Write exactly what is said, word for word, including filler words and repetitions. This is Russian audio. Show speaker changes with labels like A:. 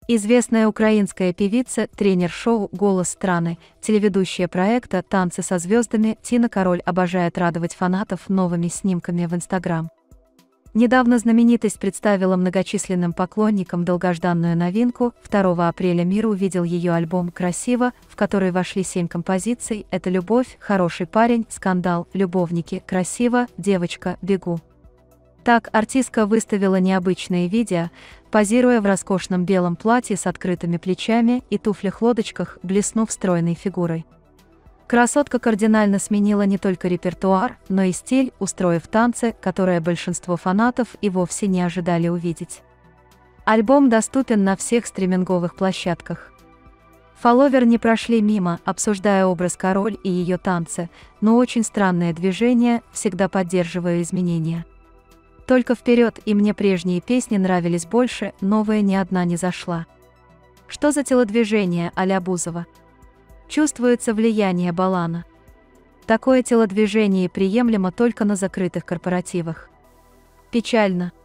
A: Известная украинская певица, тренер шоу «Голос страны», телеведущая проекта «Танцы со звездами» Тина Кароль обожает радовать фанатов новыми снимками в Инстаграм. Недавно знаменитость представила многочисленным поклонникам долгожданную новинку. второго апреля мир увидел ее альбом «Красиво», в который вошли семь композиций. Это «Любовь», «Хороший парень», «Скандал», «Любовники», «Красиво», «Девочка», «Бегу». Так артистка выставила необычные видео, позируя в роскошном белом платье с открытыми плечами и туфлях-лодочках, блеснув стройной фигурой. Красотка кардинально сменила не только репертуар, но и стиль, устроив танцы, которые большинство фанатов и вовсе не ожидали увидеть. Альбом доступен на всех стриминговых площадках. Фолловеры не прошли мимо, обсуждая образ Кароль и ее танцы, но очень странное движение, всегда поддерживая изменения. Только вперед, и мне прежние песни нравились больше, новая ни одна не зашла. Что за телодвижение а-ля Бузова? Чувствуется влияние Балана. Такое телодвижение приемлемо только на закрытых корпоративах. Печально.